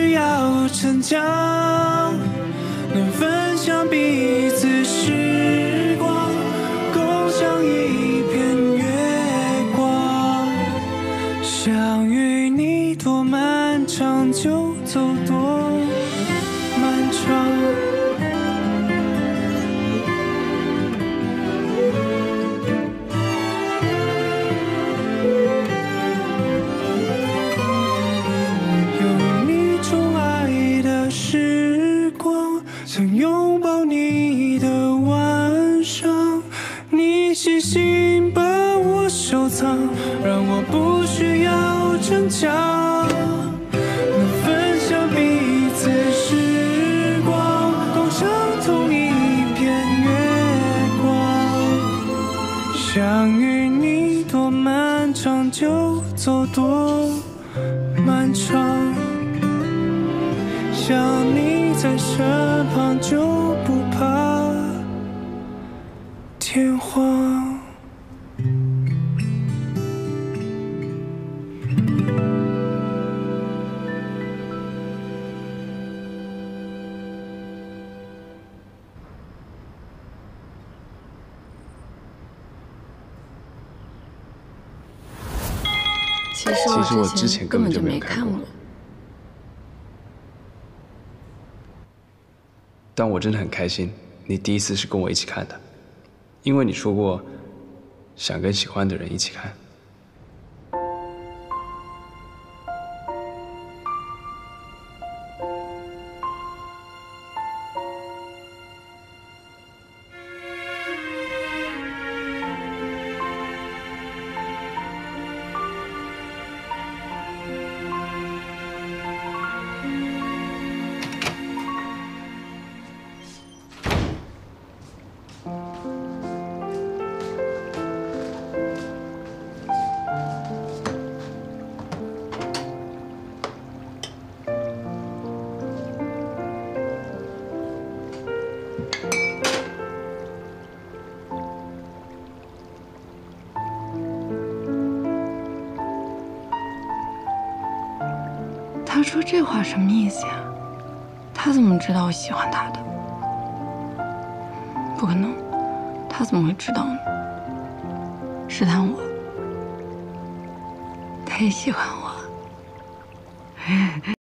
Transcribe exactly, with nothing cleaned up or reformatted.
需要逞强，能分享彼此时光，共享一片月光。想与你多漫长，就走多漫长。 想拥抱你的晚上，你细心把我收藏，让我不需要逞强，能分享彼此时光，共享同一片月光。想与你多漫长，就走多漫长。想你在身旁，就不怕天荒。 其实我之前根本就没有看过。 但我真的很开心，你第一次是跟我一起看的，因为你说过想跟喜欢的人一起看。 他说这话什么意思呀？他怎么知道我喜欢他的？不可能，他怎么会知道呢？试探我，他也喜欢我。